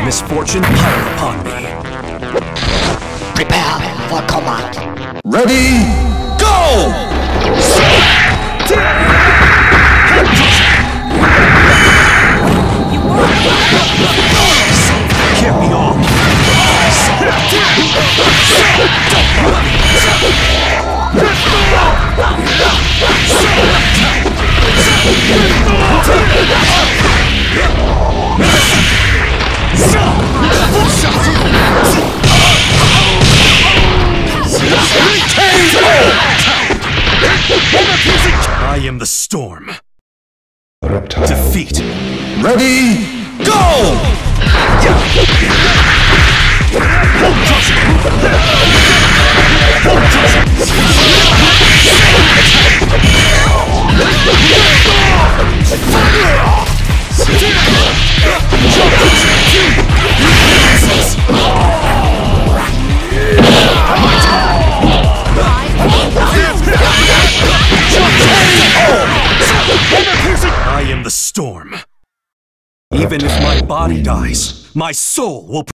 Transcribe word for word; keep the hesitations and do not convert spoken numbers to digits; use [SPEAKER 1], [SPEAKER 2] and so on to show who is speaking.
[SPEAKER 1] misfortune pile upon me.
[SPEAKER 2] Prepare for combat.
[SPEAKER 3] Ready, go!
[SPEAKER 1] Get me off! I am the storm.
[SPEAKER 3] Reptile.
[SPEAKER 1] Defeat.
[SPEAKER 3] Ready, go!
[SPEAKER 1] I am the storm. Even if my body dies, my soul will